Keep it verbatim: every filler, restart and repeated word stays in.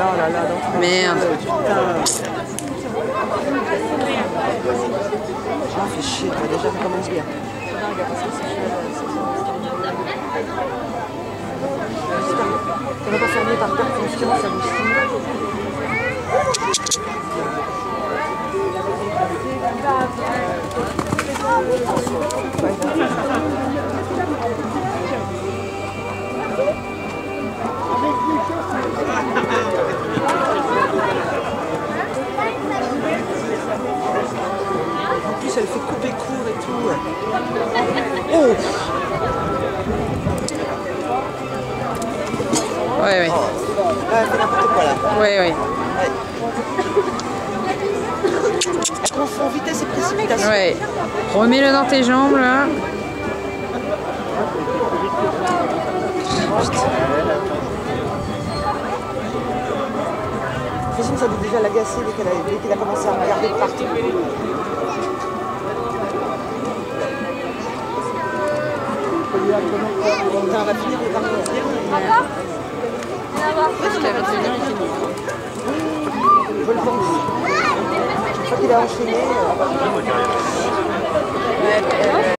là, là, là. Donc, merde. Ah, fait chier, toi, déjà, ça commence bien. On va pas fermer par terre, confiance, ça vous signe. En plus, elle fait couper court et tout. Oh! Oui, oui. Oh. Là, elle fait n'importe quoi, là. Oui, oui. Ouais. Elle confond vitesse et précipitation. Ouais. Remets-le dans tes jambes, là. Christine, ça doit déjà l'agacer dès qu'il a, dès qu'il a commencé à regarder de partout. Putain, on va finir de partir. Encore? Je le pense. Une fois qu'il a enchaîné. Euh...